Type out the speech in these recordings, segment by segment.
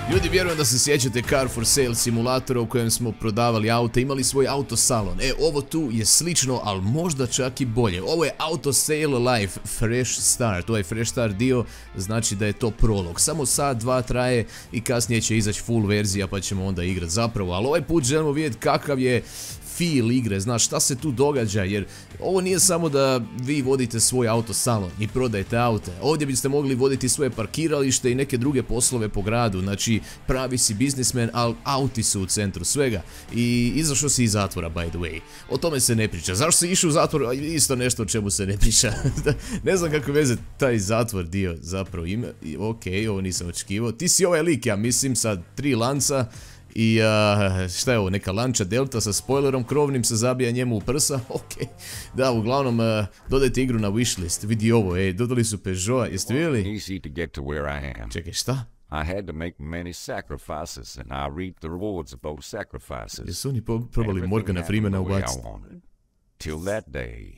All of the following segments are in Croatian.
Ljudi, vjerujem da se sjećate Car for Sale simulatora u kojem smo prodavali auto, imali svoj autosalon. Ovo tu je slično, ali možda čak i bolje. Ovo je Auto Sale Live Fresh Start. Ovaj Fresh Start dio znači da je to prolog. Samo sat, dva traje i kasnije će izaći full verzija pa ćemo onda igrati zapravo. Ali ovaj put želimo vidjeti kakav je feel igre, znaš šta se tu događa, jer ovo nije samo da vi vodite svoj autosalon i prodajete aute. Ovdje biste mogli voditi svoje parkiralište i neke druge poslove po gradu, znači pravi si biznismen, ali auti su u centru svega. I izašao si iz zatvora, by the way. O tome se ne priča. Zašto si išao u zatvor? Isto nešto o čemu se ne priča. Ne znam kakve veze taj zatvor dio zapravo ima. Ok, ovo nisam očekivao. Ti si ovaj lik, ja mislim, sad 3 lanca. I šta je ovo, neka lanča Delta sa spoilerom krovnim se zabija njemu u prsa, ok. Da, uglavnom, dodajte igru na wishlist, vidi ovo, dodali su Peugeot, jeste vidjeli? Čekaj, šta? I had to make many sacrifices and I reaped the rewards of those sacrifices. Jesu oni probali Morgana Freemana ubaciti? Till that day.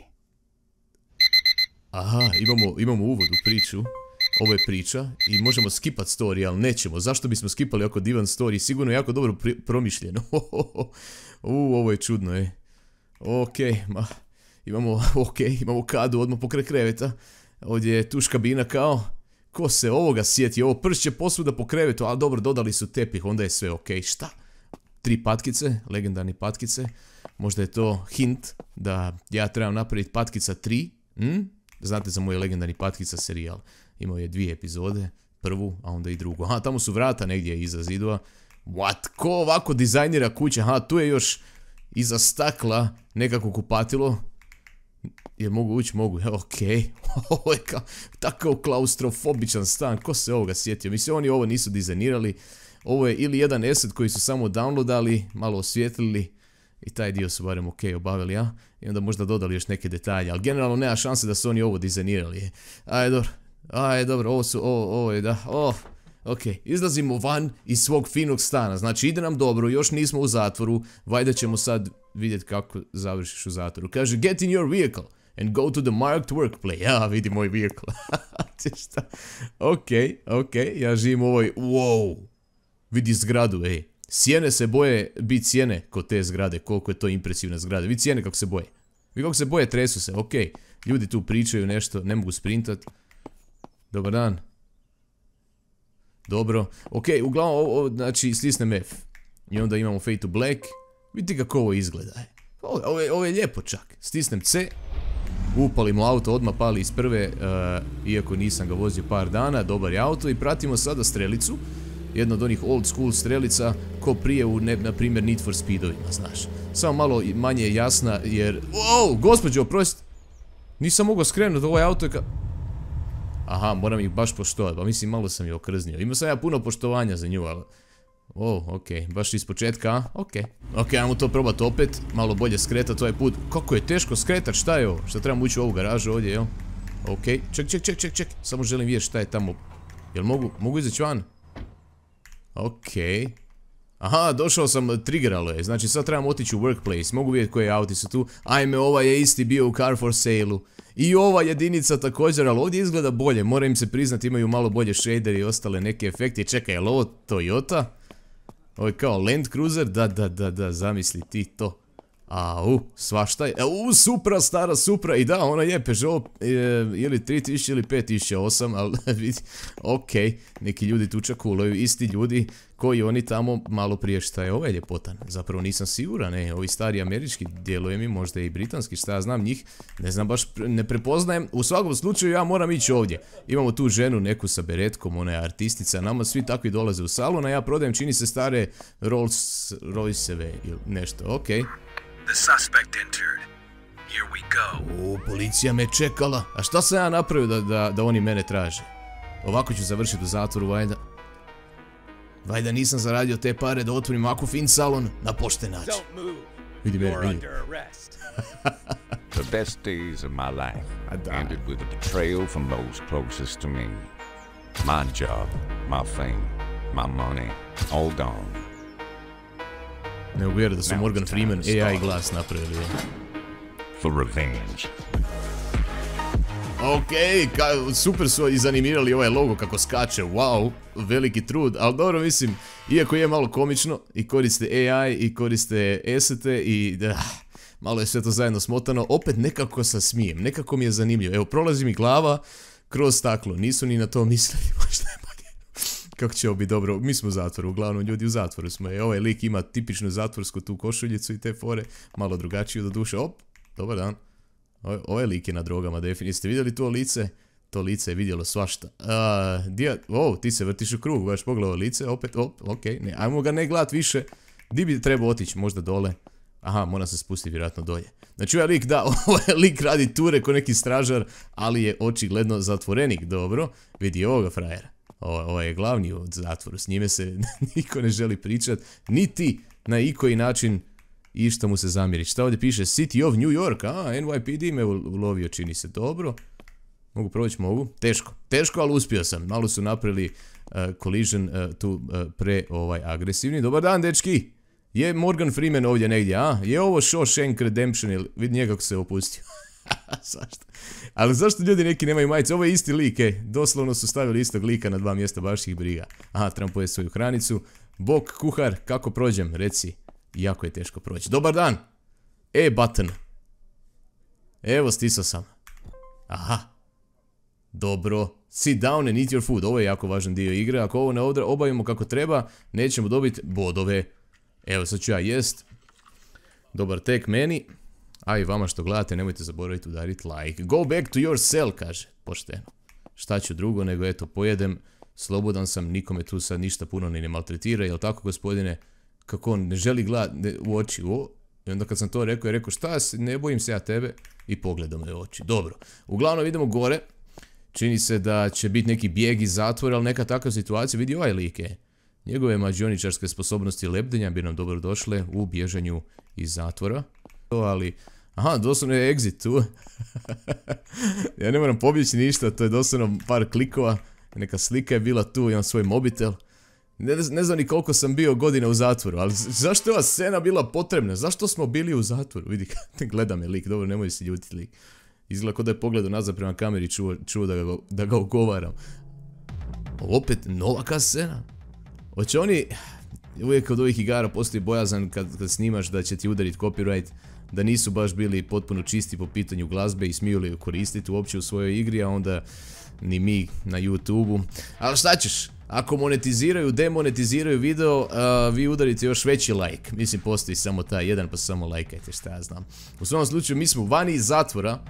Aha, imamo uvod u priču. Ovo je priča i možemo skipat story, ali nećemo. Zašto bismo skipali oko divan story? Sigurno jako dobro promišljeno. Ovo je čudno, Ok, imamo kadu odmah pokraj kreveta. Ovdje je tuš kabina kao. Ko se ovoga sjeti? Ovo pršće posvuda po krevetu, ali dobro, dodali su tepih, onda je sve ok. Šta? 3 patkice, legendarne patkice. Možda je to hint da ja trebam napraviti patkica 3. Znate za moj legendarni patkica serijal. Imao je 2 epizode, prvu, a onda i drugu. Aha, tamo su vrata negdje iza zidova. What? Ko ovako dizajnira kuće? Aha, tu je još iza stakla nekako kupatilo. Jer mogu ući? Mogu. Ok. Ovo je takav klaustrofobičan stan. Ko se ovoga sjetio? Mislim, oni ovo nisu dizajnirali. Ovo je ili jedan asset koji su samo downloadali, malo osvijetlili. I taj dio su barem ok obavili, ja? I onda možda dodali još neke detalje. Ali generalno nema šanse da su oni ovo dizajnirali. Ajde, dobro, ovo je, da, ok, izlazimo van iz svog finog stana, znači ide nam dobro, još nismo u zatvoru, valjda ćemo sad vidjeti kako završiš u zatvoru. Kaže, get in your vehicle and go to the marked workplace. Ja, vidi moj vehicle. Ok, ja živim u ovoj, wow, vidi zgradu, Sjene se boje biti sjene kod te zgrade, koliko je to impresivna zgrada, vidi sjene kako se boje. Vidi kako se boje, tresu se, ok, ljudi tu pričaju nešto, ne mogu sprintat. Dobar dan. Dobro. Ok, uglavnom, znači, stisnem F. I onda imamo Fade to Black. Vidite kako ovo izgleda. Ovo je lijepo čak. Stisnem C. Upalimo auto, odmah pali iz prve. Iako nisam ga vozio par dana. Dobar je auto. I pratimo sada strelicu. Jedna od onih old school strelica. Ko prije u, na primjer, Need for Speedovima, znaš. Samo malo manje jasna jer... Wow, gospođo, oprosti. Nisam mogao skrenuti, ovaj auto je Aha, moram ih baš poštovati, pa mislim malo sam je okrznio. Imao sam ja puno poštovanja za nju, ali... ok, baš iz početka, a? Ok, ajmo to probati opet, malo bolje skretati ovaj put. Kako je teško skretati, šta je ovo? Šta trebam ući u ovu garažu ovdje, jel? Ok, ček, samo želim vidjeti šta je tamo. Jel mogu izaći van? Ok. Aha, došao sam, triggeralo je, znači sad trebam otići u workplace, mogu vidjeti koje auti su tu. Ajme, ovaj je isti bio u Car for Sale-u. I ova jedinica također, ali ovdje izgleda bolje, moram im se priznati, imaju malo bolje shader i ostale neke efekte. Čekaj, je li ovo Toyota? Ovo je kao Land Cruiser, da, zamisli ti to. Svašta je, Supra, stara Supra, i da, ona je Peugeot ili 3000 ili 5008, ali vidi, ok, neki ljudi tu čakulaju, isti ljudi koji oni tamo malo prije. Šta je ovaj ljepotan, zapravo nisam siguran, ovi stari američki, djeluje mi možda i britanski, šta ja znam njih, ne znam baš, ne prepoznajem, u svakom slučaju ja moram ići ovdje. Imamo tu ženu neku sa beretkom, ona je artistica, nama svi takvi dolaze u salon, a ja prodajem, čini se, stare Rolls Royce-eve ili nešto, ok. The suspect entered. Here we go. Policija me čekala. A šta sam ja napravio da oni mene traže? Ovako ću završiti u zatvoru, valjda. Valjda nisam zaradio te pare da otvorim ovako fin salon na pošten način. Vidi mene, vidi. The best days of my life ended with a betrayal from those closest to me. My job, my fame, my money, all gone. Ne uvjerujem da su Morgan Freeman AI glas napravili. For revenge. Ok, super su izanimirali ovaj logo kako skače, wow, veliki trud, ali dobro mislim, iako je malo komično i koriste AI i koriste esete i malo je sve to zajedno smotano, opet nekako se smijem, nekako mi je zanimljivo, evo prolazi mi glava kroz staklo, nisu ni na to mislili, možda je bolje, kako će ovo biti dobro, mi smo u zatvoru, uglavnom ljudi u zatvoru smo, ovaj lik ima tipičnu zatvorsku tu košuljicu i te fore, malo drugačiju do duše, op, dobar dan. Ovaj lik je na drogama, definitivno. Ste vidjeli to lice? To lice je vidjelo svašta. Ti se vrtiš u krug, baš pogledao lice, opet, okej, ne, ajmo ga ne gledat više. Di bi trebao otići, možda dole? Aha, mora se spustiti vjerojatno dolje. Znači ovaj lik, da, ovaj lik radi ture ko neki stražar, ali je očigledno zatvorenik, dobro. Vidi ovoga frajera. Ovaj je glavni u zatvoru, s njime se niko ne želi pričat, niti na ikoji način i što mu se zamjeri. Šta ovdje piše? City of New York. NYPD me ulovio, čini se. Dobro. Mogu proći? Mogu. Teško, ali uspio sam. Malo su napravili collision tu agresivni. Dobar dan, dečki. Je Morgan Freeman ovdje negdje, a? Je ovo Shawshank Redemption ili vidi njega kako se opustio. Zašto? Ali zašto ljudi neki nemaju majice? Ovo je isti lik, doslovno su stavili istog lika na dva mjesta, baš ih briga. Aha, trebam pojesti svoju hranicu. Bok, kuhar, kako prođem? Reci. Jako je teško proći. Dobar dan! Button. Evo, stisao sam. Aha. Dobro. Sit down and eat your food. Ovo je jako važan dio igre. Ako ovo ne obavimo kako treba, nećemo dobiti bodove. Evo, sad ću ja jest. Dobar tek meni. A i vama što gledate, nemojte zaboraviti udariti like. Go back to your cell, kaže. Pošteno. Šta ću drugo nego, eto, pojedem. Slobodan sam, nikome tu sad ništa puno ni ne maltretira. Jel tako, gospodine? Kako on ne želi gledati u oči. I onda kad sam to rekao, je rekao šta, ne bojim se ja tebe. I pogledao me u oči. Dobro. Uglavnom idemo gore. Čini se da će biti neki bijeg iz zatvora, ali neka takva situacija. Vidi ovaj lik je. Njegove mađioničarske sposobnosti lebdenja bi nam dobro došle u bježanju iz zatvora. Ali, aha, doslovno je exit tu. Ja ne moram pobjeći ništa, to je doslovno par klikova. Neka slika je bila tu, imam svoj mobitel. Ne znam ni koliko sam bio godina u zatvoru, ali zašto je ova scena bila potrebna? Zašto smo bili u zatvoru? Vidi, gleda me lik, dobro, nemoj se ljutiti lik. Izgleda kao da je pogledao nazad prema kameri i čuo da ga ugovaram. Opet nova scena. Hoće oni, uvijek kod ovih igara postoji bojazan kad snimaš da će ti udariti copyright, da nisu baš bili potpuno čisti po pitanju glazbe i smiju li ju koristiti uopće u svojoj igri, a onda ni mi na YouTubeu. Ali šta ćeš? Ako monetiziraju, demonetiziraju video, vi udarite još veći like. Mislim, postoji samo taj jedan, pa samo lajkajte, šta ja znam. U svom slučaju, mi smo vani iz zatvora.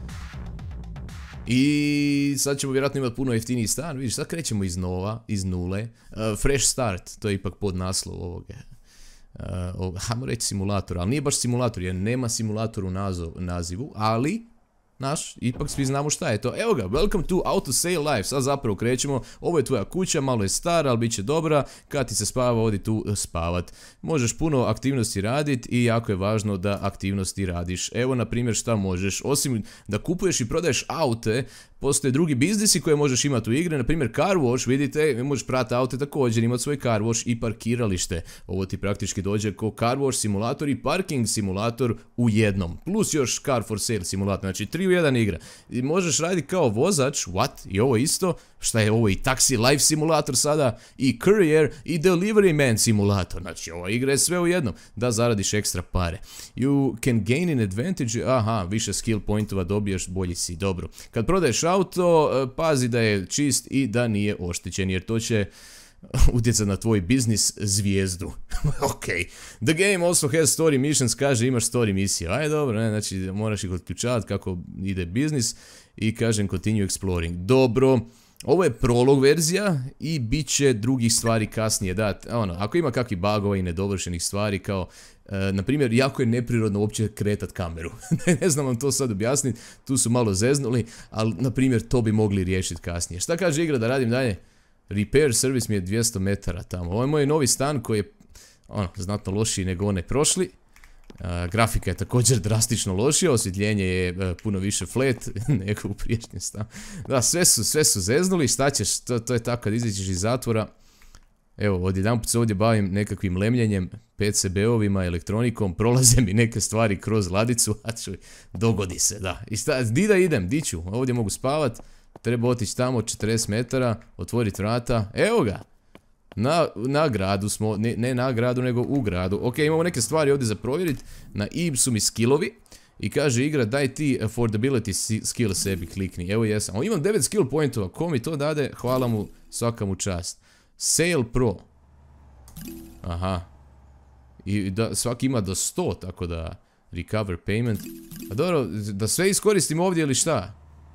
I sad ćemo vjerojatno imati puno jeftiniji stan. Vidiš, sad krećemo iz nule. Fresh start, to je ipak pod naslov ovoga. Hajmo reći simulator, ali nije baš simulator, jer nema simulator u nazivu, ali... ipak svi znamo šta je to. Evo ga, welcome to Auto Sale Life. Sad zapravo krećemo, ovo je tvoja kuća, malo je stara, ali bit će dobra. Kad ti se spava, odi tu spavat. Možeš puno aktivnosti raditi i jako je važno da aktivnosti radiš. Evo na primjer šta možeš, osim da kupuješ i prodaješ aute, postoje drugi biznisi koje možeš imati u igri, na primjer car wash, vidite, možeš prati aute također, imati svoj car wash i parkiralište. Ovo ti praktički dođe ko car wash simulator i parking simulator u jednom. Plus još car for sale simulator, znači 3 u 1 igra. I možeš raditi kao vozač, what? I ovo isto, šta je ovo i taxi life simulator sada, i courier i delivery man simulator. Znači ova igra je sve u jednom, da zaradiš ekstra pare. You can gain an advantage, aha, više skill pointova dobiješ, bolji si, dobro. Kad prodaješ auto, pazi da je čist i da nije oštećen, jer to će utjecati na tvoj biznis zvijezdu. Ok. The game also has story missions, kaže imaš story misije. Ajde dobro, ne, znači moraš ih otključavati kako ide biznis i kažem continue exploring. Dobro. Ovo je prolog verzija i bit će drugih stvari kasnije. Da, ako ima kakvi bugova i nedovršenih stvari kao, na primjer, jako je neprirodno uopće kretat kameru. Ne znam vam to sad objasniti, tu su malo zeznuli, ali na primjer to bi mogli riješiti kasnije. Šta kaže igra da radim dalje? Repair service mi je 200 metara tamo. Ovo je moj novi stan koji je znatno lošiji nego one prošli. Grafika je također drastično lošija, osvjetljenje je puno više flat nego u priješnjem stanu. Da, sve su zeznuli, šta ćeš, to je tako kad izađeš iz zatvora. Evo, odjedanput se ovdje bavim nekakvim lemljenjem, PCB-ovima, elektronikom, prolaze mi neke stvari kroz ladicu, a čuj, dogodi se, da. I di da idem, di ću, ovdje mogu spavat, treba otići tamo 40 metara, otvoriti vrata, evo ga. Na gradu smo, ne na gradu nego u gradu. Ok, imamo neke stvari ovdje za provjeriti. Na IB su mi skillovi. I kaže igra daj ti affordability skill sebi, klikni. Evo jesam. O, imam 9 skill pointova. Ko mi to dade? Hvala mu, svaka mu čast. Sale Pro. Aha. I svaki ima do 100, tako da recover payment. A dobro, da sve iskoristim ovdje ili šta?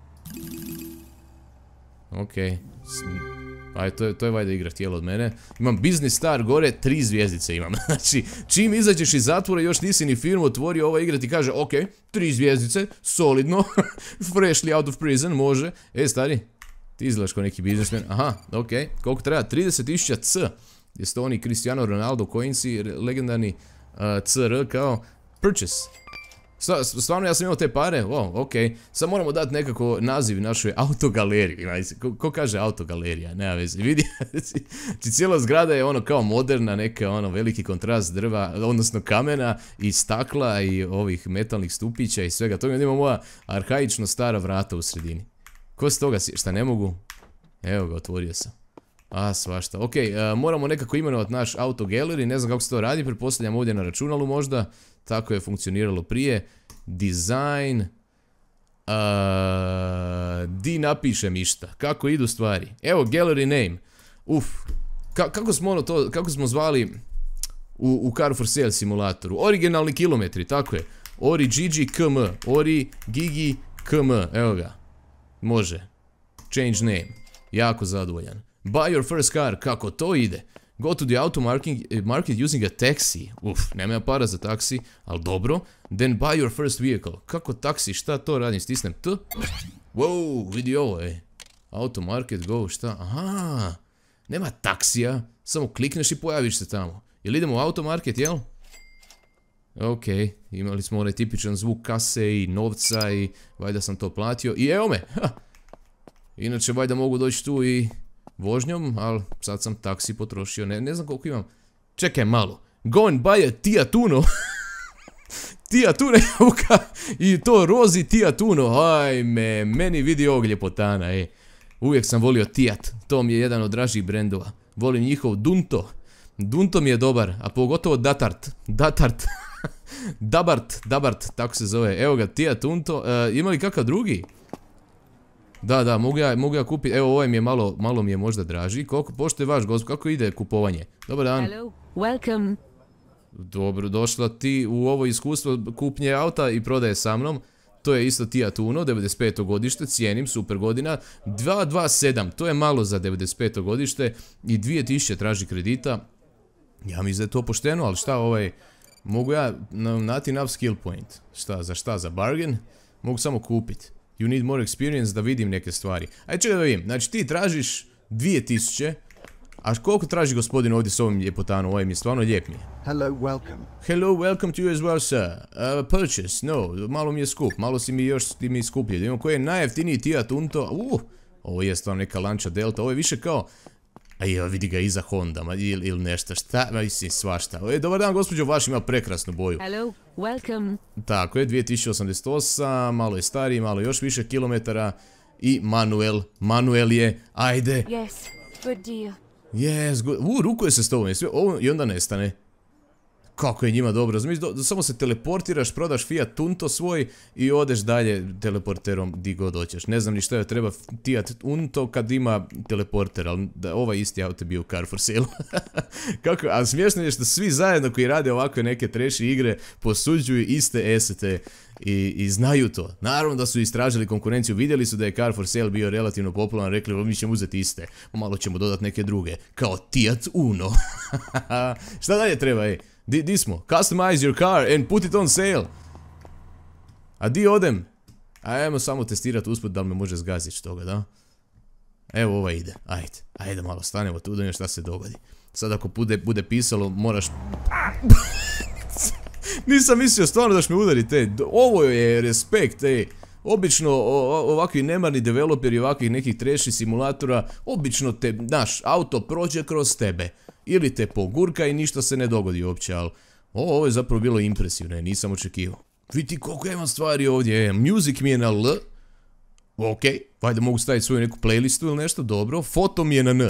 Ok. Aj, to je valjda igra htjela od mene. Imam business star gore, 3 zvjezdice imam. Znači, čim izađeš iz zatvora, još nisi ni firmu otvorio, ova igra ti kaže, ok, 3 zvjezdice, solidno, freshly out of prison, može. Stari, ti izgledaš kao neki biznismen. Aha, ok, koliko treba? 30.000 C. Jeste oni Cristiano Ronaldo coinsi, legendarni CR kao purchase. Stvarno ja sam imao te pare, ok. Sad moramo dati nekako naziv našoj autogaleriji. Ko kaže autogalerija, nema veze. Vidi, cijela zgrada je ono kao moderna, neka ono veliki kontrast drva, odnosno kamena i stakla i ovih metalnih stupića i svega toga. Imamo moja arhaično stara vrata u sredini. Ko s toga, šta ne mogu? Evo ga, otvorio sam. A, svašta. Ok, moramo nekako imenovati naš autogaleri, ne znam kako se to radi, pretpostavljam ovdje na računalu možda. Tako je funkcioniralo prije. Design. Di napišem išta. Kako idu stvari. Evo, gallery name. Kako smo zvali u Car for Sale simulatoru? Originalni kilometri, tako je. Ori Gigi KM. Ori Gigi KM. Evo ga. Može. Change name. Jako zadovoljan. Buy your first car. Kako to ide? Go to the auto market using a taxi. Nema ja para za taksi, ali dobro. Then buy your first vehicle. Kako taksi, šta to radim? Stisnem T. Wow, vidi ovo, Auto market, go, šta? Aha, nema taksija. Samo klikneš i pojaviš se tamo. Jel idemo u auto market, jel? Ok, imali smo onaj tipičan zvuk kase i novca i valjda sam to platio. I evo me, Inače, valjda mogu doći tu i vožnjom, ali sad sam taksi potrošio, ne znam koliko imam. Čekaj malo, go and buy a Tiat Uno. Tiat Uno, i to rozi Tiat Uno, ajme, meni vidi ovog ljepotana, Uvijek sam volio Tiat, to mi je jedan od dražih brendova. Volim njihov Dunto. Dunto mi je dobar, a pogotovo Datart. Dabart, tako se zove. Evo ga, Tiat Unto, ima li kakav drugi? Da, mogu ja kupiti, evo ovaj mi je malo mi je možda draži. Koliko poštuje vaš gospod, kako ide kupovanje? Dobar dan. Hello, welcome. Dobro, došla ti u ovo iskustvo kupnje auta i prodaje sa mnom. To je isto Tiat Uno, 95. godište, cijenim, super godina. 227, to je malo za 95. godište i 2000 traži kredita. Ja mislim da je to pošteno, ali šta mogu ja not enough skill point. Šta, za bargain? Mogu samo kupiti. You need more experience da vidim neke stvari. Ajde čekaj da vidim, znači ti tražiš 2000, a koliko traži gospodin ovdje s ovim ljepotanom, ovaj mi je stvarno lijep mi je. Hello, welcome. Hello, welcome to you as well, sir. Purchase, no, malo mi je skup, malo si mi još ti mi skuplje. Imamo koji je najjeftiniji Tiat Unto, ovo je stvarno neka Lancia Delta, ovo je više kao, a je, vidi ga iza Honda, ili nešto, šta, mislim, svašta. Dobar dan, gospođo, vaš ima prekrasnu boju. Hello, welcome. Tako je, 2088, malo je stariji, malo još više kilometara. I Manuel je, ajde. Yes, good deal. Yes, good, rukuje se s tobom, i onda nestane. Kako je njima dobro, samo se teleportiraš, prodaš Fiat Unto svoj i odeš dalje teleporterom di god hoćeš. Ne znam ni šta je treba Fiat Unto kad ima teleporter, ali ovaj isti auto je bio u Car for Sale. Kako, a smiješno je što svi zajedno koji rade ovakve neke treši igre posuđuju iste esete i znaju to. Naravno da su istražili konkurenciju, vidjeli su da je Car for Sale bio relativno popularan, rekli mi ćemo uzeti iste, malo ćemo dodati neke druge, kao Tiat Uno. Šta dalje treba, Di smo? Customize your car and put it on sale. A di odem? Ajmo samo testirati usput da li me može zgaziti toga, da? Evo ova ide, ajde malo stanemo tu da vidimo šta se dogodi. Sad ako bude pisalo moraš... Nisam mislio stvarno da ćeš me udariti, ovo je respekt, Obično ovakvi nemarni developeri ovakvih nekih treši simulatora, obično te, naš auto prođe kroz tebe. ili te pogurka i ništa se ne dogodi uopće, ali ovo je zapravo bilo impresivno, nisam očekivao. Vidi koliko imam stvari ovdje, music mi je na L, ok, valjda mogu staviti svoju neku playlistu ili nešto, dobro, foto mi je na N.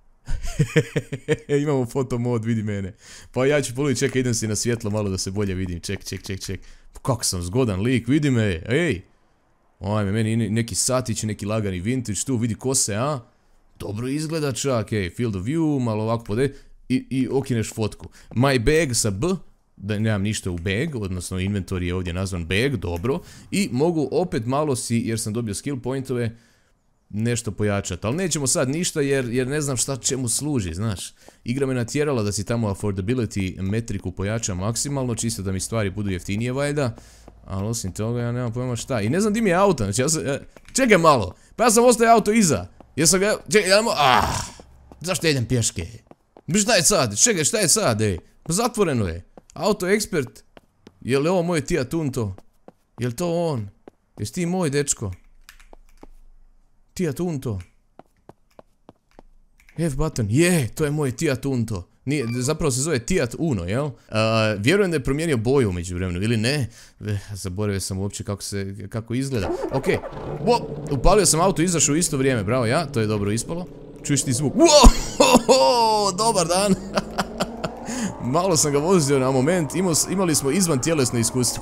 Imamo foto mod, vidi mene. Pa ja ću poluti, čekaj, idem si na svjetlo malo da se bolje vidim, ček. Kako sam zgodan lik, vidi me, ej. Ajme, meni neki satić, neki lagani vintage tu, vidi kose, a? Dobro izgleda čak, ej, field of view, malo ovako pode, i okineš fotku. My bag sa B, da nemam ništa u bag, odnosno inventory je ovdje nazvan bag, dobro. I mogu opet malo si, jer sam dobio skill pointove, nešto pojačati. Ali nećemo sad ništa jer ne znam šta čemu služi, znaš. Igra me natjerala da si tamo affordability metriku pojača maksimalno, čisto da mi stvari budu jeftinije valjda. Ali osim toga ja nemam pojma šta. I ne znam di mi je auto, znači ja sam... Čekaj malo, pa ja sam ostavio auto iza. Jesam ga... Čekaj, zašto idem pješke? Šta je sad? Čekaj, šta je sad, ej? Pa zatvoreno je. Auto expert. Je li ovo moj Tia Tunto? Je li to on? Jesi ti moj dečko? Tia Tunto. F button. Je, to je moj Tia Tunto. Nije, zapravo se zove Tiat Uno, jel? Vjerujem da je promijenio boju umeđu vremenu, ili ne? Zaboravio sam uopće kako izgleda. Ok, upalio sam auto, izašao u isto vrijeme, bravo ja, to je dobro ispalo. Čuješ ti zvuk? Dobar dan! Malo sam ga vozio na moment, imali smo izvan tjelesno iskustvo.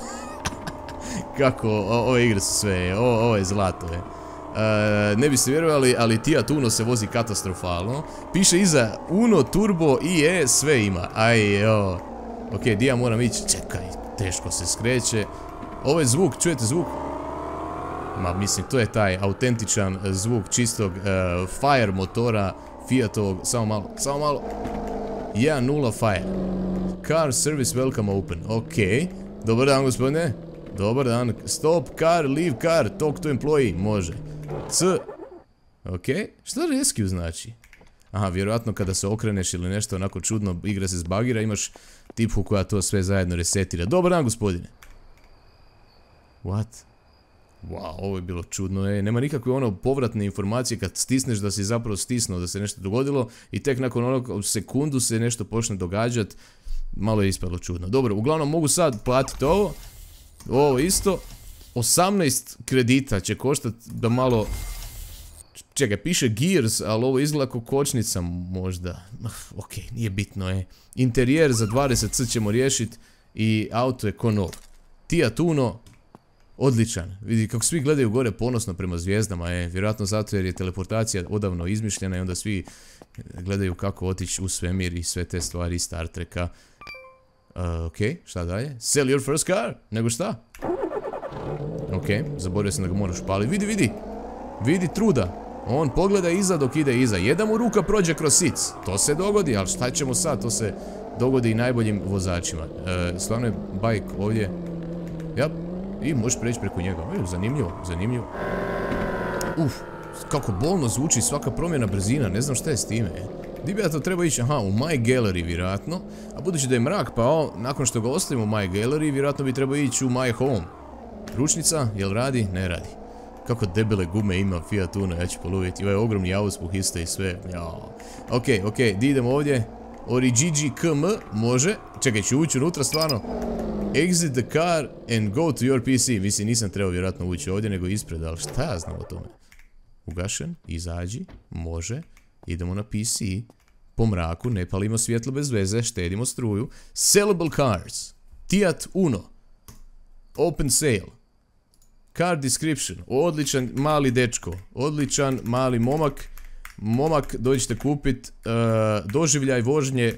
Kako, ove igre su sve, ovo je zlato, ne biste vjerovali, ali Tiat Uno se vozi katastrofalno. Piše iza Uno, Turbo, IE, sve ima. Ok, di ja moram ići? Čekaj, teško se skreće. Ovo je zvuk, čujete zvuk? Ma mislim, to je taj autentičan zvuk čistog Fire motora Fiatovog, samo malo. 1.0 Fire. Car service welcome open, ok. Dobar dan gospodine. Dobar dan, stop car, leave car, talk to employee, može. C. Ok, šta rescue znači? Aha, vjerojatno kada se okreneš ili nešto onako čudno, igra se zbagira, imaš tipku koja to sve zajedno resetira. Dobar dan gospodine. What? Wow, ovo je bilo čudno, nema nikakve povratne informacije kad stisneš da si zapravo stisnuo da se nešto dogodilo i tek nakon onog sekundu se nešto počne događat. Malo je ispalo čudno. Dobro, uglavnom mogu sad platiti ovo. Ovo isto. 18 kredita će koštati da malo... Čekaj, piše Gears, ali ovo izgleda kao kočnica možda. Ok, nije bitno, Interijer za 20 ćemo riješiti i auto je ko nov. Tiat Uno, odličan. Vidi kako svi gledaju gore ponosno prema zvijezdama, vjerojatno zato jer je teleportacija odavno izmišljena i onda svi gledaju kako otići u svemir i sve te stvari iz Star Treka. Ok, šta dalje? Sell your first car? Nego šta? Ok, zaboravio sam da ga moraš paliti. Vidi truda. On pogleda iza dok ide iza. Jedna mu ruka prođe kroz sic. To se dogodi, ali šta ćemo sad? To se dogodi i najboljim vozačima. Stvarno je bajk ovdje. Jap. I možeš preći preko njega. Zanimljivo. Kako bolno zvuči svaka promjena brzina. Ne znam šta je s time. Di bi ja to trebao ići? Aha, u My Gallery vjerojatno. A budući da je mrak pao, nakon što ga ostavimo u My Gallery, vjerojatno bi trebao ići u My Home. Ručnica, jel radi? Ne radi. Kako debele gume ima Fiat Uno, ja ću poluviti. Ovaj ogromni auspuh isto i sve. Ok, di idemo ovdje? Origigi KM, može. Čekaj, ću ući unutra stvarno. Exit the car and go to your PC. Mislim, nisam trebao vjerojatno ući ovdje, nego ispred, ali šta ja znam o tome? Ugašen, izađi, može. Idemo na PC. Po mraku, ne palimo svjetlo bez veze, štedimo struju. Sellable cars. Tiat Uno. Open sale. Car description. Odličan mali dečko. Odličan mali momak. Momak, dođite kupit. Doživljaj vožnje.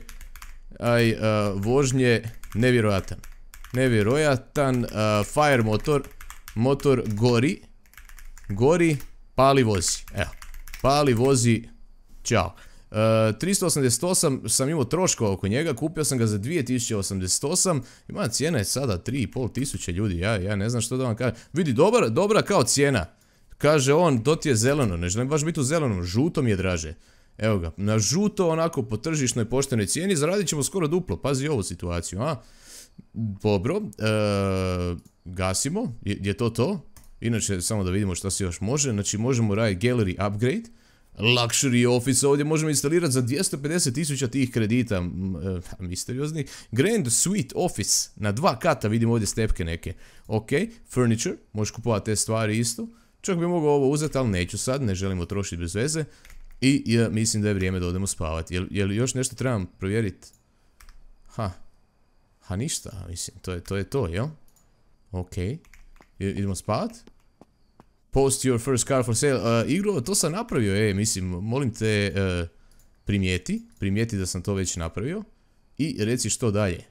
Vožnje nevjerojatan. Fire motor. Motor gori. Pali vozi. Evo. Pali vozi. Ćao. 388 sam imao troškova oko njega, kupio sam ga za 2088, ima cijena je sada 3500 ljudi, ja ne znam što da vam kažem. Vidi, dobra kao cijena. Kaže on, to ti je zeleno, ne želim baš biti u zelenom, žuto mi je draže. Evo ga, na žuto onako po tržišnoj poštenoj cijeni zaradit ćemo skoro duplo, pazi ovu situaciju, a? Dobro, gasimo, je to to? Inače, samo da vidimo što se još može, znači možemo raditi gallery upgrade. Luxury office, ovdje možemo instalirati za 250.000 tih kredita, misterioznih. Grand Suite office, na 2 kata, vidim ovdje stepke neke. Ok, furniture, možeš kupovati te stvari isto. Čak bi mogao ovo uzeti, ali neću sad, ne želimo trošiti bez veze. I ja mislim da je vrijeme da odemo spavati. Jel još nešto trebam provjeriti? Ha ništa, mislim, to je to, jel? Ok, idemo spavat? Post your first car for sale. Igro, to sam napravio, mislim, molim te, primijeti da sam to već napravio. I reci što dalje.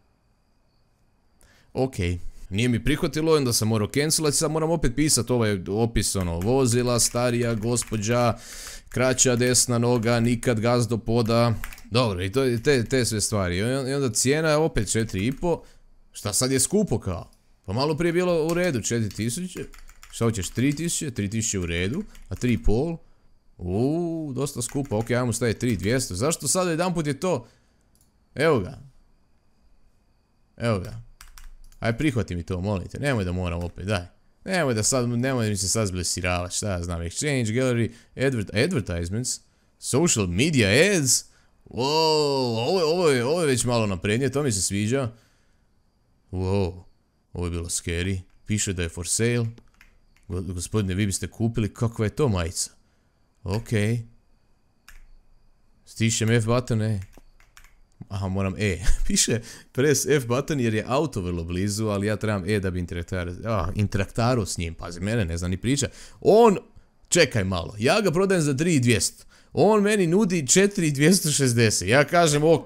Ok, nije mi prihvatilo, onda sam morao cancelati, sad moram opet pisati ovaj opis, ono, vozila, starija, gospođa, kraća desna noga, nikad gaz do poda. Dobro, i to je te sve stvari. I onda cijena je opet 4,5. Šta sad je skupo kao? Pa malo prije bilo u redu, 4.000. Šta hoćeš, 3.000? 3.000 u redu, a 3,5? Dosta skupo, ok, ajmo staviti 3.200. Zašto sada jedan put je to? Evo ga. Aj, prihvati mi to, molim te, nemoj da moram opet, daj. Nemoj mi se sad zblesiravati, šta ja znam, exchange, gallery, advertisements, social media ads. Ovo je već malo naprednije, to mi se sviđa. Ovo je bilo scary, piše da je for sale. Gospodine, vi biste kupili, kakva je to majica? Ok. Stišćem F button, Aha, moram Piše press F button jer je auto vrlo blizu, ali ja trebam da bi interaktarao s njim. Pazi, mene ne zna ni priča. Čekaj malo, ja ga prodajem za 3.200. On meni nudi 4.260. Ja kažem ok.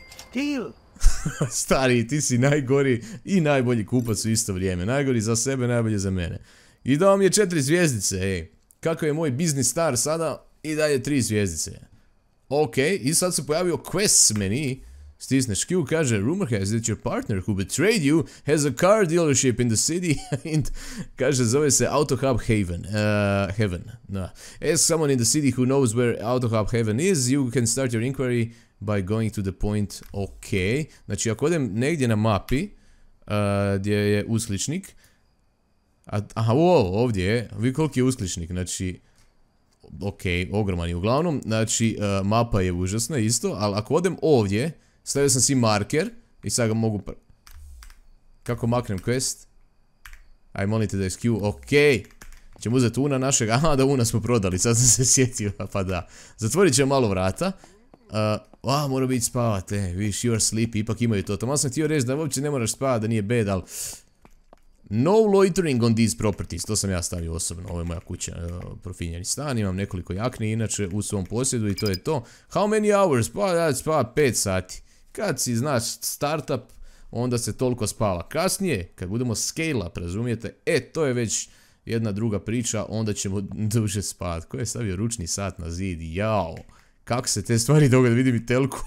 Stari, ti si najgori i najbolji kupac u isto vrijeme. Najgori za sebe, najbolji za mene. I dao mi je 4 zvjezdice, Kako je moj biznis star sada? I dalje 3 zvjezdice. Ok, i sad se pojavio quest meni. Stisneš Q, kaže, rumor has that your partner who betrayed you has a car dealership in the city. Kaže, zove se AutoHub Heaven. Ask someone in the city who knows where AutoHub Heaven is. You can start your inquiry by going to the point. Ok, znači ako odem negdje na mapi gdje je uskličnik. Aha, ovdje je. Vi koliki je uskličnik, znači... Ok, ogroman je uglavnom. Znači, mapa je užasna isto, ali ako odem ovdje, stavio sam si marker i sad ga mogu... Kako maknem quest? Aj, molite da je SQ, ok. Ćemo uzeti una našeg, aha, da una smo prodali, sad sam se sjetio, pa da. Zatvorit ćemo malo vrata. Mora biti spavat, viš, you are sleepy, ipak imaju to. Tamo sam htio reći da uopće ne moraš spavat, da nije bed, ali... No loitering on these properties, to sam ja stavio osobno, ovo je moja kuća, profinjeni stan, imam nekoliko jakni inače u svom posjedu i to je to. How many hours? Pa ja spava 5 sati. Kad si, znaš, startup, onda se toliko spava. Kasnije, kad budemo scale up, razumijete, to je već jedna druga priča, onda ćemo duže spavati. Ko je stavio ručni sat na zid? Jao, kako se te stvari dogode, vidim i telku.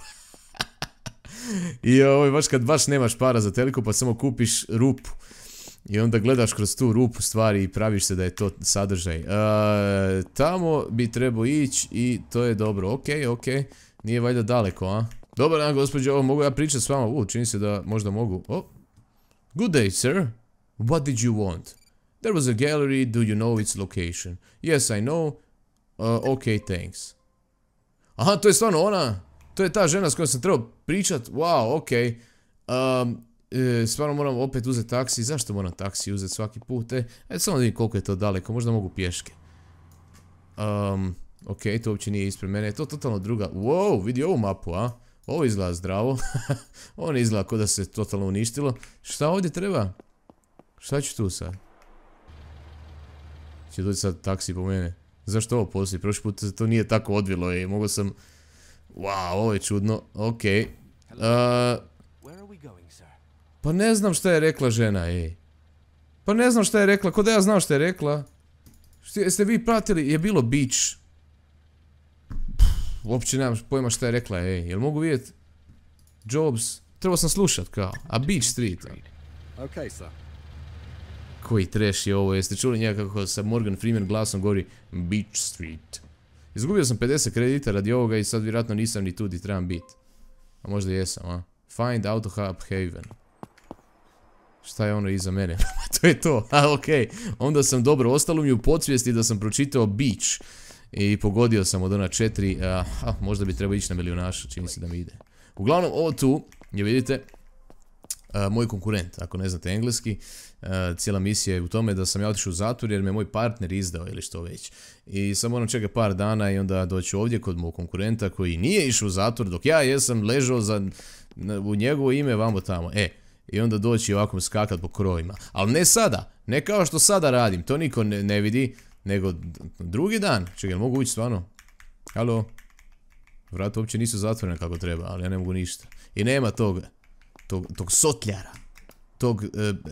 I ovo je baš kad baš nemaš para za telku pa samo kupiš rupu. I onda gledaš kroz tu rupu stvari i praviš se da je to sadržaj. Tamo bi trebao ići i to je dobro. Ok. Nije valjda daleko, a? Dobar dan, gospođo, mogu ja pričati s vama? Čini se da možda mogu. Good day, sir. What did you want? There was a gallery, do you know its location? Yes, I know. Ok, thanks. Aha, to je stvarno ona. To je ta žena s kojom sam trebao pričat. Wow, ok. Stvarno moram opet uzeti taksi. Zašto moram taksi uzeti svaki put? Samo da vidim koliko je to daleko. Možda mogu pješke. Ok, to uopće nije ispred mene. Je to totalno druga. Wow, vidi ovu mapu, a? Ovo izgleda zdravo. Ovo ne izgleda kao da se totalno uništilo. Šta ovdje treba? Šta ću tu sad? Će doći sad taksi po mene. Zašto ovo postoji? Prošli put se to nije tako odvilo. Mogao sam... Wow, ovo je čudno. Ok. Pa ne znam šta je rekla žena, Pa ne znam šta je rekla, ko da ja znam šta je rekla. Jeste vi pratili, je bilo beach. Uopće nemam pojma šta je rekla, jel mogu vidjeti? Jobs, trebao sam slušat kao, a Beach Street. Koji trash je ovo, jeste čuli njega kako sa Morgan Freeman glasom govori Beach Street. Izgubio sam 50 kredita radi ovoga i sad vjerojatno nisam ni tu di trebam biti. A možda jesam, a? Find AutoHub Haven. Šta je ono iza mene? To je to, a okej. Onda sam dobro, ostalo mi u podsvijesti da sam pročitao beach. I pogodio sam od ona 4, možda bi trebao ići na milijunaša, čini se da mi ide. Uglavnom, ovo tu, je vidite, moj konkurent, ako ne znate engleski, cijela misija je u tome da sam ja otišao u zatvor jer me moj partner izdao ili što već. I sad moram čekati par dana i onda doći ovdje kod mog konkurenta koji nije išao u zatvor dok ja jesam ležao u njegovo ime vamo tamo. I onda doći ovako mi skakat po krovima. Ali ne sada, ne kao što sada radim, to niko ne vidi, nego drugi dan. Čekaj, mogu ući stvarno? Halo? Vrata uopće nisu zatvorene kako treba, ali ja ne mogu ništa. I nema tog sotljara, tog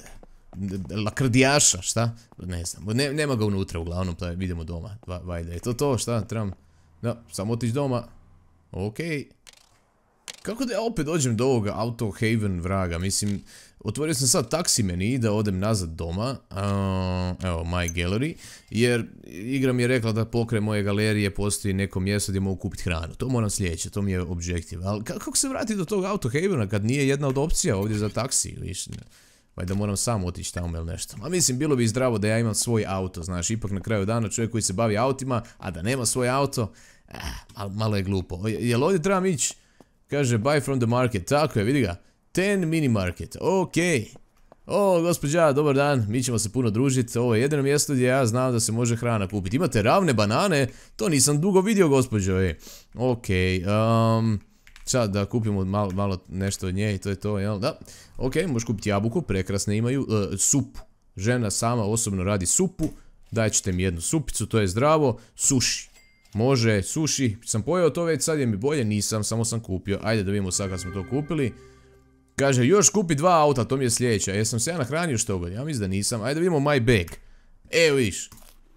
lakrdijaša, šta? Ne znam, nema ga unutra uglavnom, pa vidimo doma, vajda. Je to, šta, trebam, da, samo otići doma, okej. Kako da ja opet dođem do ovoga Auto Haven vraga, mislim, otvorio sam sad taksi meni da odem nazad doma, evo, My Gallery, jer igra mi je rekla da pokraj moje galerije postoji neko mjesto gdje mogu kupiti hranu, to moram sljedeće, to mi je objektiv, ali kako se vrati do tog Auto Havena kad nije jedna od opcija ovdje za taksi, viš, da moram sam otići tamo ili nešto. A mislim, bilo bi zdravo da ja imam svoj auto, znaš, ipak na kraju dana čovjek koji se bavi autima, a da nema svoj auto, malo je glupo. Jel ovdje trebam ići? Kaže, buy from the market, tako je, vidi ga, 10 mini market, okej. O, gospođa, dobar dan, mi ćemo se puno družiti, ovo je jedino mjesto gdje ja znam da se može hrana kupiti. Imate ravne banane? To nisam dugo vidio, gospođo, okej, sad da kupimo malo nešto od nje i to je to, jel, da. Okej, možeš kupiti jabuku, prekrasne imaju, supu. Žena sama osobno radi supu, daćete mi jednu supicu, to je zdravo, sushi. Može, sushi, sam pojeo to već, sad je mi bolje, nisam, samo sam kupio. Ajde da vidimo sad kad smo to kupili. Kaže, još kupi 2 auta, to mi je sljedeća. Jesam se ja nahranio što god? Ja mislim da nisam. Ajde da vidimo my bag. Evo viš.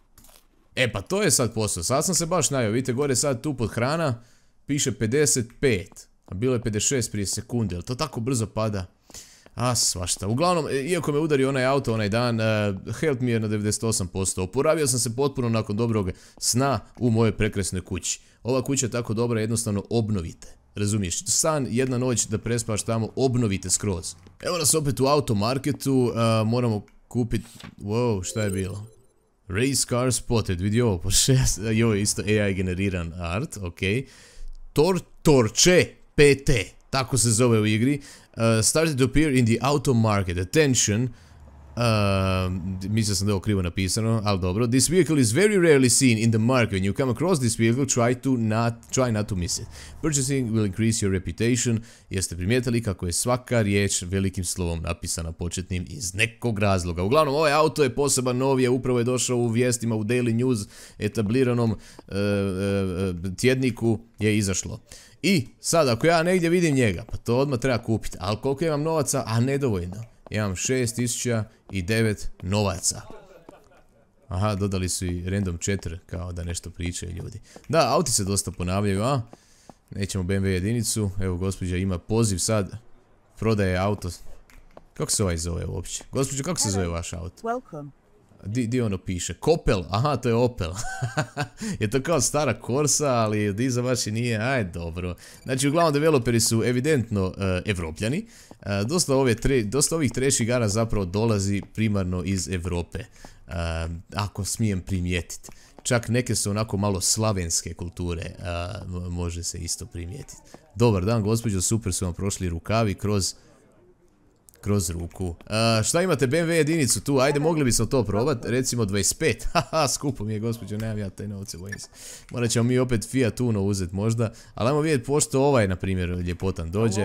Pa to je sad posao, sad sam se baš najao. Vidite gore sad tu pod hrana, piše 55. A bilo je 56 prije sekunde, ali to tako brzo pada. Svašta. Uglavnom, iako me udario onaj auto onaj dan, health mi je na 98%. Oporavio sam se potpuno nakon dobrog sna u mojoj prekrasnoj kući. Ova kuća je tako dobra, jednostavno obnovite. Razumiješ? San, jedna noć da prespaš tamo, obnovite skroz. Evo nas opet u automarketu, moramo kupiti... Wow, šta je bilo? Race car spotted, vidi ovo, po 6... Joj, isto AI generiran art, okej. Torče PT, tako se zove u igri. Started to appear in the auto market. Attention. Mislio sam da je ovo krivo napisano, ali dobro. This vehicle is very rarely seen in the market. When you come across this vehicle, try not to miss it. Purchasing will increase your reputation. Jeste primijetili kako je svaka riječ velikim slovom napisana početnim iz nekog razloga. Uglavnom, ovaj auto je poseban novi, upravo je došao u vijestima u Daily News, etabliranom tjedniku je izašlo. I sad ako ja negdje vidim njega, pa to odmah treba kupiti, ali koliko imam novaca, a nedovoljno. Imam 6009 novaca. Aha, dodali su i random 4, kao da nešto pričaju ljudi. Da, auti se dosta ponavljaju, a? Nećemo BMW jedinicu, evo gospođa ima poziv sad, prodaje auto. Kako se ovaj zove uopće? Gospođo, kako se zove vaš auto? Welcome. Di ono piše? Kopel? Aha, to je Opel. Je to kao stara Corsa, ali diza baš i nije. Aj, dobro. Znači, uglavnom developeri su evidentno Evropljani. Dosta ovih trash igara zapravo dolazi primarno iz Evrope. Ako smijem primijetiti. Čak neke su onako malo slavenske kulture. Može se isto primijetiti. Dobar dan, gospođo, super su vam prošli rukavi kroz ruku. Šta imate BMW jedinicu tu? Ajde, mogli bismo to probati. Recimo 25. Haha, skupo mi je, gospođo, nemam ja taj novce, bojim se. Morat ćemo mi opet Fiat Uno uzeti možda. Ali ajmo vidjeti pošto ovaj, na primjer, ljepotan dođe.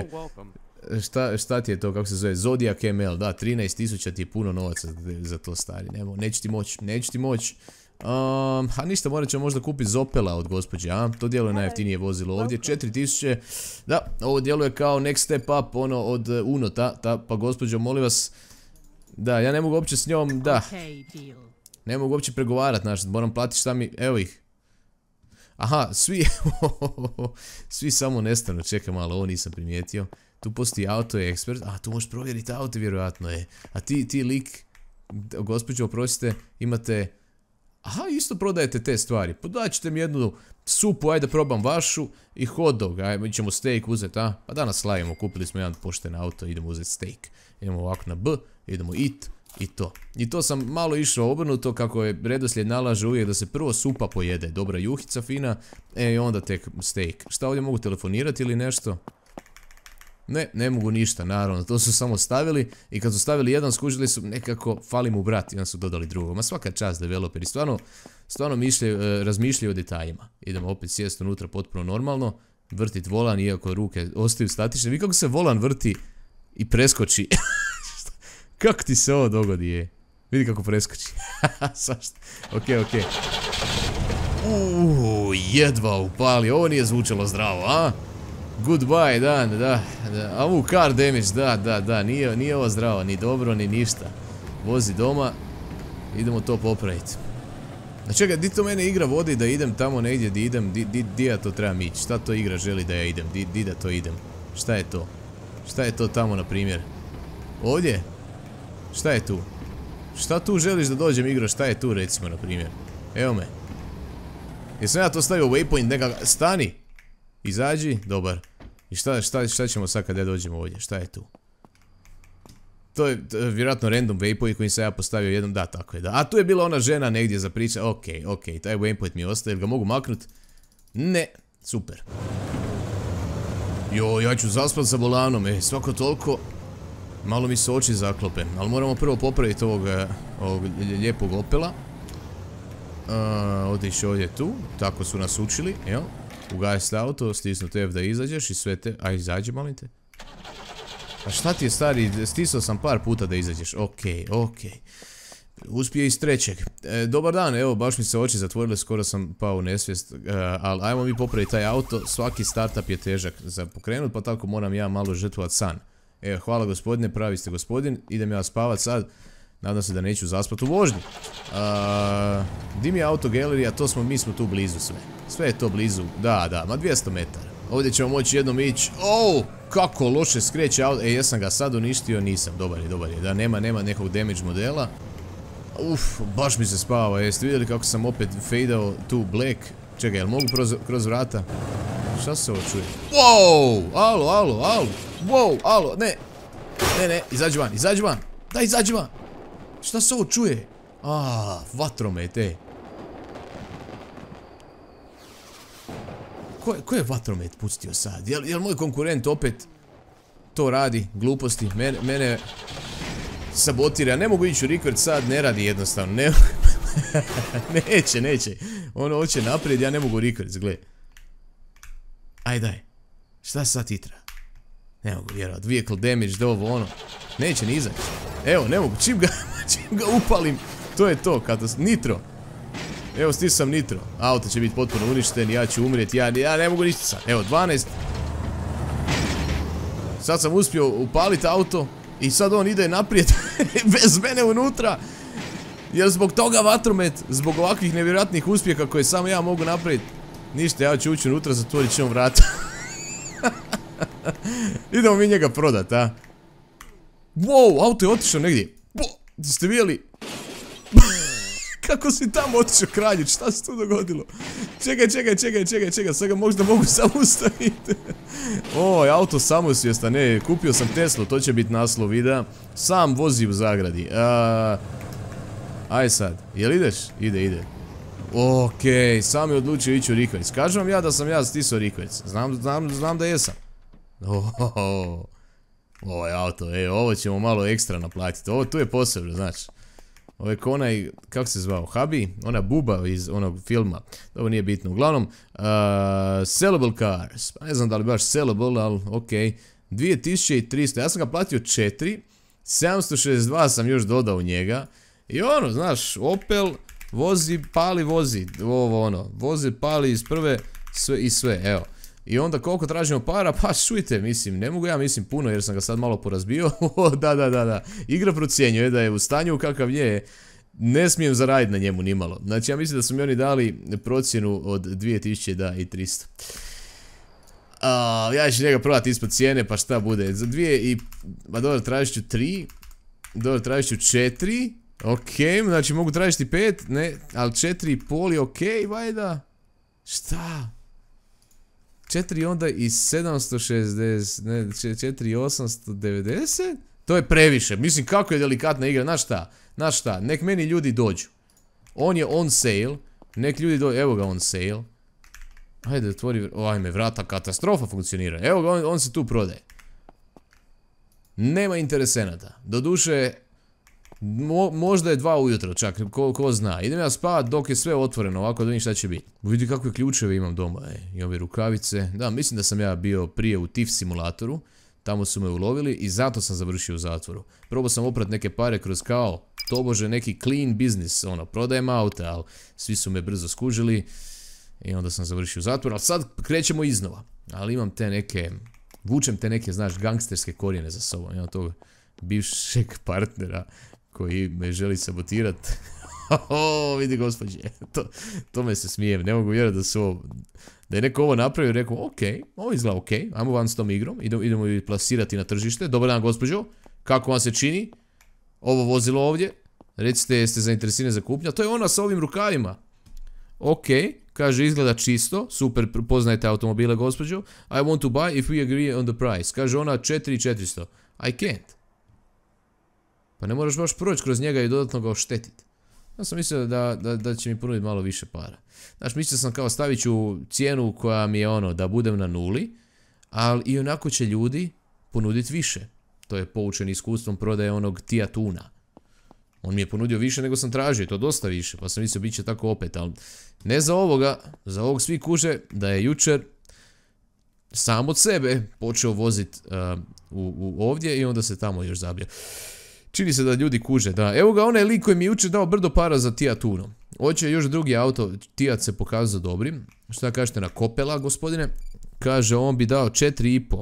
Šta ti je to, kako se zove? Zodiac ML, da, 13.000 ti je puno novaca za to, stari. Neću ti moći. A ništa, morat ćemo možda kupiti Zopela od gospođe, a? To djeluje najjeftinije vozilo ovdje, 4000, da, ovo djeluje kao next step up, ono, od Uno, pa gospođo, molim vas, da, ja ne mogu uopće s njom, da, ne mogu uopće pregovarati, znaš, moram platiti šta mi, evo ih. Aha, svi samo nestanu, čekaj malo, ovo nisam primijetio, tu postoji auto ekspert, a tu možeš provjeriti auto, vjerojatno je, a ti lik, gospođo, oprostite, imate... Aha, isto prodajete te stvari. Podaćete mi jednu supu, ajde probam vašu i hot dog. Ajde, mi ćemo steak uzeti, a? Pa danas slavimo, kupili smo jedan pošten auto, idemo uzeti steak. Idemo ovako na B, idemo eat, I to sam malo išao obrnuto kako je redoslijed nalaže uvijek da se prvo supa pojede. Dobra juhica fina, i onda tek steak. Šta ovdje mogu telefonirati ili nešto? Ne mogu ništa, naravno, to su samo stavili i kad su stavili jedan skužili su nekako fali mu brat i onda su dodali drugog. Ma svaka čast developeri, stvarno razmišljaju o detaljima. Idemo opet sjesti unutra potpuno normalno, vrtit volan iako ruke ostaju statične. Vi kako se volan vrti i preskoči. Kako ti se ovo dogodi je? Vidi kako preskoči. Svašta. Ok. Jedva upali, ovo nije zvučalo zdravo, a? Goodbye, da. A car damage, da, nije ovo zdravo, ni dobro, ni ništa. Vozi doma, idemo to popraviti. A čekaj, di to mene igra vodi da idem tamo negdje di idem, di ja to trebam ići? Šta to igra želi da ja idem, di da to idem? Šta je to? Šta je to tamo, na primjer? Ovdje? Šta je tu? Šta tu želiš da dođem igro, šta je tu recimo, na primjer? Evo me. Jesam ja to stavio waypoint nekakav, stani! Izađi, dobar. I šta ćemo sad kad ja dođemo ovdje? Šta je tu? To je vjerojatno random waypoint koji sam ja postavio jednom, da, tako je, da. A tu je bila ona žena negdje za priča, ok, taj waypoint mi ostaje, jer ga mogu maknut? Ne, super. Jo, ja ću zaspat sa volanom, svako toliko. Malo mi se oči zaklope, ali moramo prvo popraviti ovog lijepog Opela. Odiš ovdje tu, tako su nas učili, jel? Ugasiti auto, stisnuti F da izađeš i sve te... Aj, izađi, molim te. A šta ti je stari, stisao sam par puta da izađeš, ok. Uspije iz trećeg. Dobar dan, evo, baš mi se oči zatvorile, skoro sam pao u nesvijest. Ali ajmo mi popraviti taj auto, svaki startup je težak za pokrenut, pa tako moram ja malo žrtvovat san. Evo, hvala gospodine, pravi ste gospodin, idem ja spavat sad. Nadam se da neću zaspat u vožnji. Di mi je auto galerija, mi smo tu blizu sve. Sve je to blizu, da, ma 200 metara. Ovdje ćemo moći jednom ići. Kako loše skreće auto. Jesam ga sad uništio, nisam, dobar je. Da, nema nekog damage modela. Baš mi se spava, jeste vidjeli kako sam opet fadeao tu black. Čekaj, jel mogu kroz vrata? Šta se ovo čuje? Alo, ne, izađi van. Da, izađi van. Šta se ovo čuje? Vatromet, Ko je vatromet pustio sad? Jel moj konkurent opet to radi? Gluposti. Mene sabotira. Ne mogu ići u record sad, ne radi jednostavno. Neće. Ono hoće naprijed, ja ne mogu record, gle. Aj daj. Šta sad titra? Ne mogu vjerovat. Vehicle damage, da ovo ono. Neće ni izaći. Evo, ne mogu. Čim ga upalim. To je to. Nitro. Evo, stisam nitro. Auto će biti potpuno uništen. Ja ću umrijeti. Ja ne mogu ništa sad. Evo, 12. Sad sam uspio upaliti auto. I sad on ide naprijed. Bez mene unutra. Jer zbog toga vatromet. Zbog ovakvih nevjerojatnih uspjeha koje samo ja mogu napraviti. Ništa, ja ću ući unutra. Zatvorit ćemo vrata. Idemo mi njega prodat, a? Wow, auto je otišao negdje. Ste vidjeli? Kako si tamo otišao, kraljić? Šta se tu dogodilo? Čekaj, sad ga možda mogu zaustaviti. Auto samosvjestan, kupio sam Teslu, to će biti naslov videa. Sam vozi u zagradi. Aj sad, jel ideš? Ide. Okej, sam je odlučio ići u request. Kažem vam ja da sam ja stisao request. Znam da jesam. Ovo je auto, ovo ćemo malo ekstra naplatiti. Ovo tu je posebno, znači. Ovo je onaj, kako se zvao, Habi? Ona buba iz onog filma. Ovo nije bitno. Uglavnom, sellable cars. Ne znam da li baš sellable, ali okej. 2300, ja sam ga platio 4. 762 sam još dodao u njega. I ono, znaš, Opel vozi, pali, vozi. Vozi, pali iz prve i sve, evo. I onda koliko tražimo para, pa čujte, mislim, ne mogu ja mislim puno jer sam ga sad malo porazbio. Da. Igra procjenjuje da je u stanju kakav je, ne smijem zaraditi na njemu nimalo. Znači ja mislim da su mi oni dali procjenu od 2300. Ja ću njega prodati ispod cijene, pa šta bude. Za 2 i... Pa dobro, tražit ću 3. Dobro, tražit ću 4. Okej, znači mogu tražiti 5, ne, ali 4,5 je okej, vajda. Šta? 4 onda i 760, ne, 4,890? To je previše. Mislim, kako je delikatna igra. Znaš šta, nek meni ljudi dođu. On je on sale. Nek ljudi dođu, evo ga on sale. Hajde, otvori, ajme, vrata, katastrofa funkcionira. Evo ga, on se tu prodaje. Nema interesenata. Doduše, možda je 2 ujutro čak, ko zna. Idem ja spavat dok je sve otvoreno, ovako da vidim šta će biti. Vidi kakve ključeve imam doma, i ove rukavice. Da, mislim da sam ja bio prije u TIF simulatoru. Tamo su me ulovili i zato sam završio u zatvoru. Probao sam oprat neke pare kroz kao, tobože neki clean business, ono, prodajem auta, ali svi su me brzo skužili. I onda sam završio u zatvoru, ali sad krećemo iznova. Ali imam te neke, vučem te neke, znaš, gangsterske korijene za sobom. Imam tog bivšeg partnera koji me želi sabotirati. Vidi gospođe, tome se smijem, ne mogu vjerati da je neko ovo napravio i rekao, ok, ovo izgleda ok, ajmo van s tom igrom, idemo ju plasirati na tržište. Dobar dan gospođo, kako vam se čini ovo vozilo ovdje? Recite, jeste zainteresirani za kupnju? To je ona sa ovim rukavima. Ok, kaže izgleda čisto, super, poznajete automobile gospođo. I want to buy if we agree on the price. Kaže ona 4.400. I can't. Pa ne moraš baš proći kroz njega i dodatno ga oštetiti. Ja sam mislio da će mi ponuditi malo više para. Znaš, mislio sam kao stavit ću cijenu koja mi je ono, da budem na nuli, ali i onako će ljudi ponuditi više. To je poučen iskustvom prodaje onog Tia Tuna. On mi je ponudio više nego sam tražio, to dosta više, pa sam mislio bit će tako opet, ali ne za ovoga, za ovog svi kuže da je jučer sam od sebe počeo voziti ovdje i onda se tamo još zabio. Čini se da ljudi kuže, da. Evo ga onaj lik koji mi je jučer dao brdo para za Tia Tuno. Hoće još drugi auto, Tiat se pokazao dobrim. Šta kažete na Kopela, gospodine? Kaže, on bi dao 4,5.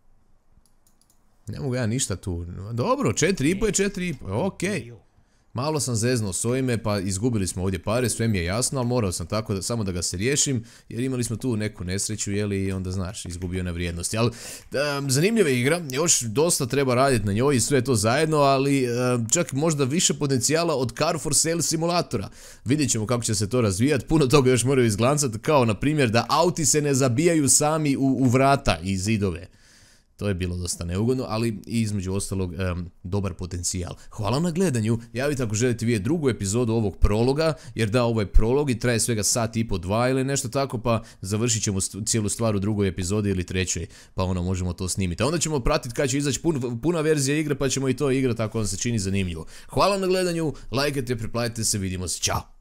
Ne mogu ja ništa tu. Dobro, 4,5 je 4,5, okej. Malo sam zeznuo s ovime, pa izgubili smo ovdje pare, sve mi je jasno, ali morao sam tako samo da ga se riješim, jer imali smo tu neku nesreću, jeli, i onda znaš, izgubio na vrijednosti. Ali, zanimljiva igra, još dosta treba raditi na njoj i sve to zajedno, ali čak možda više potencijala od Car for Sale simulatora. Vidjet ćemo kako će se to razvijati, puno toga još moraju izglancati, kao na primjer da auti se ne zabijaju sami u vrata i zidove. To je bilo dosta neugodno, ali između ostalog dobar potencijal. Hvala na gledanju, javite ako želite vidjeti drugu epizodu ovog prologa, jer da, ovo je prolog i traje svega 1,5 sata, 2 ili nešto tako, pa završit ćemo cijelu stvar u drugoj epizodi ili trećoj, pa ono možemo to snimiti. A onda ćemo pratiti kad će izaći puna verzija igre, pa ćemo i to igrati ako vam se čini zanimljivo. Hvala na gledanju, lajkajte, preplatite se, vidimo se, čao!